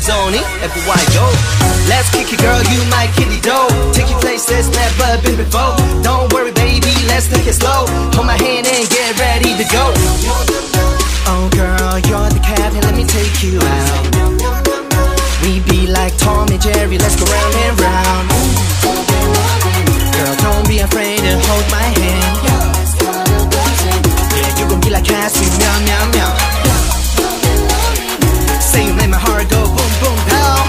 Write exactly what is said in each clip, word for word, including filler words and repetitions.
vibes only, everywhere I go. Let's kick it, girl, you my kitty dough. Take you places never been before. Don't worry, baby, let's take it slow. Hold my hand and get ready to go. Oh girl, you're the captain, let me take you out. We be like Tom and Jerry, let's go round and round. Girl, don't be afraid to hold my hand. Yeah, you gon' be like Cassie, meow, meow, meow. Say you make my heart go boom, boom, down.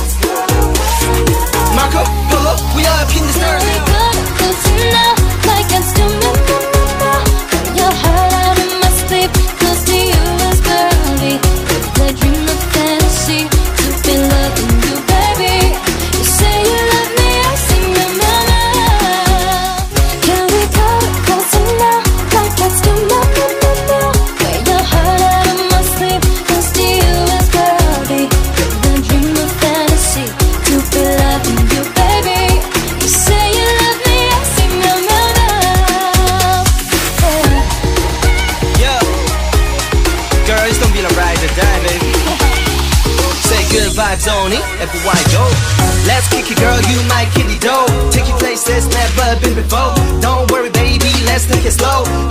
Marco Polo, we are up in this nerve. Like I still remember your heart out of my sleep. Close to you is girly. I dream of fantasy to be loving you, baby. You say you love me, I see my mama. Can we go closer now? Like I still remember where your heart out of my sleep. Close to you is girly. I dream of fantasy to be loving you, baby. You say you love me, I see my mama. Yeah. Girl, it's gonna be a ride or die, baby. Say good vibes only, everywhere I go. Let's kick it, girl, you my kitty dough. Take you places never been before. Don't worry, baby, let's take it slow.